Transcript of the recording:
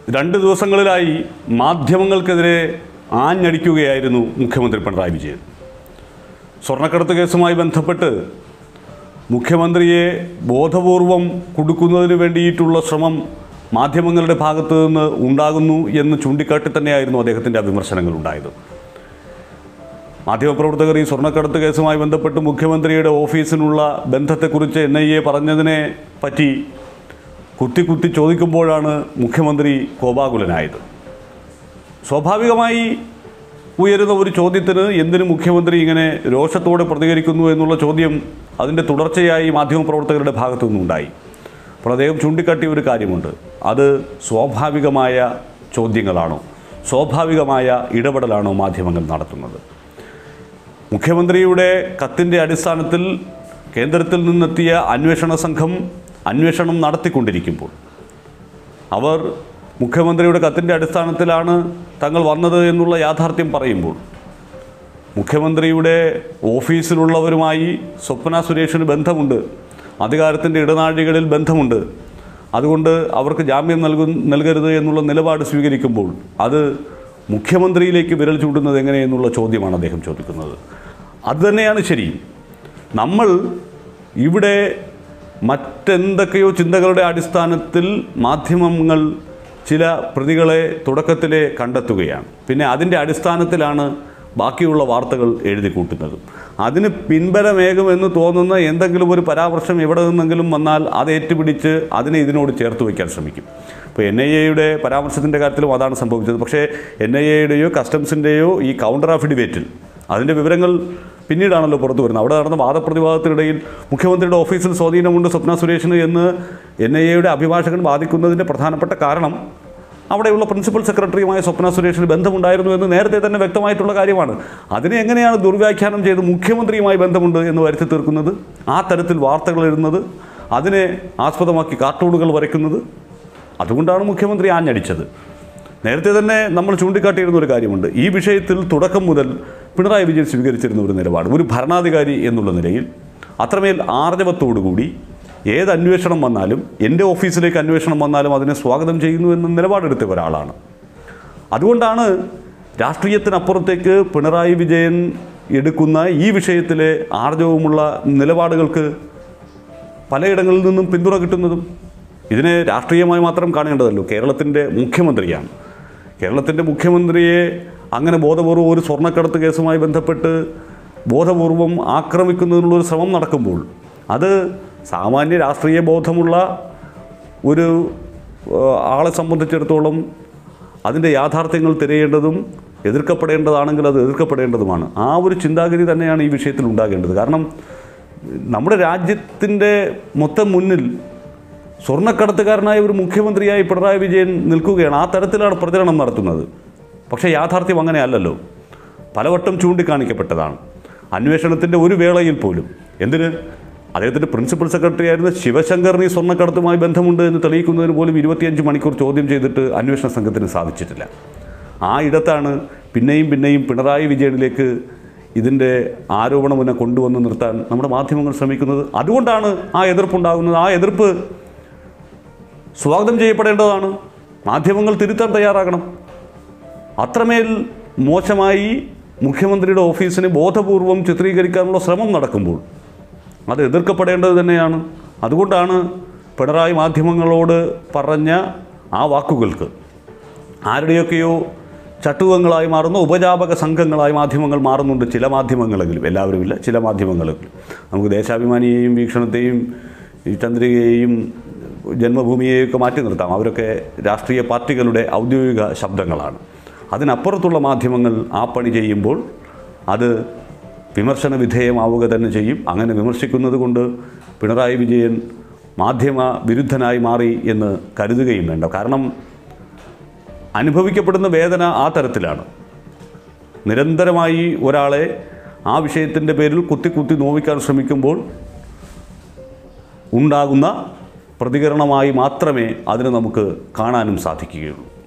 രണ്ട് ദിവസങ്ങളിലായി മാധ്യമങ്ങൾക്കെതിരെ ആഞ്ഞടിക്കുകയായിരുന്നു മുഖ്യമന്ത്രി പിണറായി വിജയൻ. സ്വർണ്ണക്കടത്ത് കേസുമായി ബന്ധപ്പെട്ട് മുഖ്യമന്ത്രിയെ ബോധപൂർവം കുടുക്കുന്നതിന് വേണ്ടിയിട്ടുള്ള ശ്രമം മാധ്യമങ്ങളുടെ ഭാഗത്തു നിന്ന് ഉണ്ടാകുന്നു എന്ന് ചൂണ്ടിക്കാട്ടി തന്നെയായിരുന്നു അദ്ദേഹത്തിൻ്റെ വിമർശനങ്ങൾ ഉണ്ടായത്. മാധ്യമപ്രവർത്തകർ ഈ സ്വർണ്ണക്കടത്ത് കേസുമായി ബന്ധപ്പെട്ട് മുഖ്യമന്ത്രിയുടെ ഓഫീസിനുള്ള ബന്ധത്തെക്കുറിച്ച് NIA പറഞ്ഞതിനെ പറ്റി കുത്തി ചോദിക്കുമ്പോഴാണ് മുഖ്യമന്ത്രി കോപാകുലനായത്. സ്വാഭാവികമായി ഉയരുന്ന ഒരു ചോദ്യത്തിന് എന്തിനു മുഖ്യമന്ത്രി ഇങ്ങനെ രോഷത്തോടെ പ്രതികരിക്കുന്നു എന്നുള്ള ചോദ്യം അതിൻ്റെ തുടർച്ചയായി മാധ്യമപ്രവർത്തകരുടെ ഭാഗത്തു നിന്നുണ്ടായി. അപ്പോൾ അദ്ദേഹം ചൂണ്ടിക്കാട്ടിയ ഒരു കാര്യമുണ്ട്. അത് സ്വാഭാവികമായ ചോദ്യങ്ങളാണോ, സ്വാഭാവികമായ ഇടപെടലാണോ മാധ്യമങ്ങൾ നടത്തുന്നത്? മുഖ്യമന്ത്രിയുടെ കത്തിൻ്റെ അടിസ്ഥാനത്തിൽ കേന്ദ്രത്തിൽ നിന്നെത്തിയ അന്വേഷണ സംഘം അന്വേഷണം നടത്തിക്കൊണ്ടിരിക്കുമ്പോൾ അവർ മുഖ്യമന്ത്രിയുടെ കത്തിൻ്റെ അടിസ്ഥാനത്തിലാണ് തങ്ങൾ വന്നത് എന്നുള്ള യാഥാർത്ഥ്യം പറയുമ്പോൾ മുഖ്യമന്ത്രിയുടെ ഓഫീസിലുള്ളവരുമായി സ്വപ്ന സുരേഷിന് ബന്ധമുണ്ട്, അധികാരത്തിൻ്റെ ഇടനാഴികളിൽ ബന്ധമുണ്ട്, അതുകൊണ്ട് അവർക്ക് ജാമ്യം നൽകരുത് എന്നുള്ള നിലപാട് സ്വീകരിക്കുമ്പോൾ അത് മുഖ്യമന്ത്രിയിലേക്ക് വിരൽ ചൂണ്ടുന്നത് എങ്ങനെയെന്നുള്ള ചോദ്യമാണ് അദ്ദേഹം ചോദിക്കുന്നത്. അതുതന്നെയാണ് ശരി. നമ്മൾ ഇവിടെ മറ്റെന്തൊക്കെയോ ചിന്തകളുടെ അടിസ്ഥാനത്തിൽ മാധ്യമങ്ങൾ ചില പ്രതികളെ തുടക്കത്തിലെ കണ്ടെത്തുകയാണ്. പിന്നെ അതിൻ്റെ അടിസ്ഥാനത്തിലാണ് ബാക്കിയുള്ള വാർത്തകൾ എഴുതി കൂട്ടുന്നത്. അതിന് പിൻബലമേകുമെന്ന് തോന്നുന്ന എന്തെങ്കിലും ഒരു പരാമർശം എവിടെ നിന്നെങ്കിലും വന്നാൽ അത് ഏറ്റുപിടിച്ച് അതിനെ ഇതിനോട് ചേർത്ത് വയ്ക്കാൻ ശ്രമിക്കും. ഇപ്പോൾ NIAയുടെ പരാമർശത്തിൻ്റെ കാര്യത്തിലും അതാണ് സംഭവിച്ചത്. പക്ഷേ NIAയുടെയോ കസ്റ്റംസിൻ്റെയോ ഈ കൗണ്ടർ അഫിഡവിറ്റിൽ അതിൻ്റെ വിവരങ്ങൾ പിന്നീടാണല്ലോ പുറത്തു വരുന്നത്. അവിടെ നടന്ന വാദപ്രതിവാദത്തിനിടയിൽ മുഖ്യമന്ത്രിയുടെ ഓഫീസിൽ സ്വാധീനമുണ്ട് സ്വപ്ന സുരേഷിന് എന്ന് NIAയുടെ അഭിഭാഷകൻ വാദിക്കുന്നതിൻ്റെ പ്രധാനപ്പെട്ട കാരണം അവിടെയുള്ള പ്രിൻസിപ്പൽ സെക്രട്ടറിയുമായ സ്വപ്ന സുരേഷിന് ബന്ധമുണ്ടായിരുന്നു എന്ന് നേരത്തെ തന്നെ വ്യക്തമായിട്ടുള്ള കാര്യമാണ്. അതിനെ എങ്ങനെയാണ് ദുർവ്യാഖ്യാനം ചെയ്ത് മുഖ്യമന്ത്രിയുമായി ബന്ധമുണ്ട് എന്ന് വരുത്തി തീർക്കുന്നത്, ആ തരത്തിൽ വാർത്തകൾ എഴുതുന്നത്, അതിനെ ആസ്പദമാക്കി കാർട്ടൂണുകൾ വരയ്ക്കുന്നത്? അതുകൊണ്ടാണ് മുഖ്യമന്ത്രി ആഞ്ഞടിച്ചത്. നേരത്തെ തന്നെ നമ്മൾ ചൂണ്ടിക്കാട്ടിയിരുന്ന ഒരു കാര്യമുണ്ട്. ഈ വിഷയത്തിൽ തുടക്കം മുതൽ പിണറായി വിജയൻ സ്വീകരിച്ചിരുന്ന ഒരു നിലപാട്, ഒരു ഭരണാധികാരി എന്നുള്ള നിലയിൽ അത്രമേൽ ആർജവത്തോടുകൂടി ഏത് അന്വേഷണം വന്നാലും, എൻ്റെ ഓഫീസിലേക്ക് അന്വേഷണം വന്നാലും അതിനെ സ്വാഗതം ചെയ്യുന്നു എന്ന നിലപാടെടുത്ത ഒരാളാണ്. അതുകൊണ്ടാണ് രാഷ്ട്രീയത്തിനപ്പുറത്തേക്ക് പിണറായി വിജയൻ എടുക്കുന്ന ഈ വിഷയത്തിലെ ആർജവമുള്ള നിലപാടുകൾക്ക് പലയിടങ്ങളിൽ നിന്നും പിന്തുണ കിട്ടുന്നതും. ഇതിനെ രാഷ്ട്രീയമായി മാത്രം കാണേണ്ടതല്ലോ. കേരളത്തിൻ്റെ മുഖ്യമന്ത്രിയാണ്. കേരളത്തിൻ്റെ മുഖ്യമന്ത്രിയെ അങ്ങനെ ബോധപൂർവം ഒരു സ്വർണ്ണക്കടത്ത് കേസുമായി ബന്ധപ്പെട്ട് ബോധപൂർവം ആക്രമിക്കുന്നതിനുള്ളൊരു ശ്രമം നടക്കുമ്പോൾ അത് സാമാന്യ രാഷ്ട്രീയ ബോധമുള്ള ഒരു ആളെ സംബന്ധിച്ചിടത്തോളം അതിൻ്റെ യാഥാർത്ഥ്യങ്ങൾ തിരയേണ്ടതും എതിർക്കപ്പെടേണ്ടതാണെങ്കിൽ അത് എതിർക്കപ്പെടേണ്ടതുമാണ്. ആ ഒരു ചിന്താഗതി തന്നെയാണ് ഈ വിഷയത്തിൽ ഉണ്ടാകേണ്ടത്. കാരണം നമ്മുടെ രാജ്യത്തിൻ്റെ മൊത്തം മുന്നിൽ സ്വർണ്ണക്കടത്തുകാരനായ ഒരു മുഖ്യമന്ത്രിയായി പിണറായി വിജയൻ നിൽക്കുകയാണ്. ആ തരത്തിലാണ് പ്രചരണം നടത്തുന്നത്. പക്ഷേ യാഥാർത്ഥ്യം അങ്ങനെയല്ലല്ലോ. പലവട്ടം ചൂണ്ടിക്കാണിക്കപ്പെട്ടതാണ്. അന്വേഷണത്തിൻ്റെ ഒരു വേളയിൽ പോലും എന്തിന് അദ്ദേഹത്തിൻ്റെ പ്രിൻസിപ്പൽ സെക്രട്ടറി ആയിരുന്ന ശിവശങ്കറിന് ഈ സ്വർണ്ണക്കടത്തുമായി ബന്ധമുണ്ട് എന്ന് തെളിയിക്കുന്നതിന് പോലും 25 മണിക്കൂർ ചോദ്യം ചെയ്തിട്ട് അന്വേഷണ സംഘത്തിന് സാധിച്ചിട്ടില്ല. ആ ഇടത്താണ് പിന്നെയും പിണറായി വിജയനിലേക്ക് ഇതിൻ്റെ ആരോപണമുന്നെ കൊണ്ടുവന്ന് നിർത്താൻ നമ്മുടെ മാധ്യമങ്ങൾ ശ്രമിക്കുന്നത്. അതുകൊണ്ടാണ് ആ എതിർപ്പുണ്ടാകുന്നത്. ആ എതിർപ്പ് സ്വാഗതം ചെയ്യപ്പെടേണ്ടതാണ്. മാധ്യമങ്ങൾ തിരുത്താൻ തയ്യാറാകണം. അത്രമേൽ മോശമായി മുഖ്യമന്ത്രിയുടെ ഓഫീസിനെ ബോധപൂർവം ചിത്രീകരിക്കാനുള്ള ശ്രമം നടക്കുമ്പോൾ അത് എതിർക്കപ്പെടേണ്ടത് തന്നെയാണ്. അതുകൊണ്ടാണ് പിണറായി മാധ്യമങ്ങളോട് പറഞ്ഞ ആ വാക്കുകൾക്ക് ആരുടെയൊക്കെയോ ചട്ടുകങ്ങളായി മാറുന്ന ഉപജാപക സംഘങ്ങളായി മാധ്യമങ്ങൾ മാറുന്നുണ്ട്. ചില മാധ്യമങ്ങളെങ്കിലും, എല്ലാവരുമില്ല, ചില മാധ്യമങ്ങളെങ്കിലും. നമുക്ക് ദേശാഭിമാനിയെയും വീക്ഷണത്തെയും ഈ ചന്ദ്രികയെയും ജന്മഭൂമിയെയൊക്കെ മാറ്റി നിർത്താം. അവരൊക്കെ രാഷ്ട്രീയ പാർട്ടികളുടെ ഔദ്യോഗിക ശബ്ദങ്ങളാണ്. അതിനപ്പുറത്തുള്ള മാധ്യമങ്ങൾ ആ പണി ചെയ്യുമ്പോൾ അത് വിമർശന വിധേയമാവുക തന്നെ ചെയ്യും. അങ്ങനെ വിമർശിക്കുന്നത് കൊണ്ട് പിണറായി വിജയൻ മാധ്യമ വിരുദ്ധനായി മാറി എന്ന് കരുതുകയും വേണ്ട. കാരണം അനുഭവിക്കപ്പെടുന്ന വേദന ആ തരത്തിലാണ്. നിരന്തരമായി ഒരാളെ ആ വിഷയത്തിൻ്റെ പേരിൽ കുത്തി നോവിക്കാൻ ശ്രമിക്കുമ്പോൾ ഉണ്ടാകുന്ന പ്രതികരണമായി മാത്രമേ അതിനെ നമുക്ക് കാണാനും സാധിക്കുകയുള്ളൂ.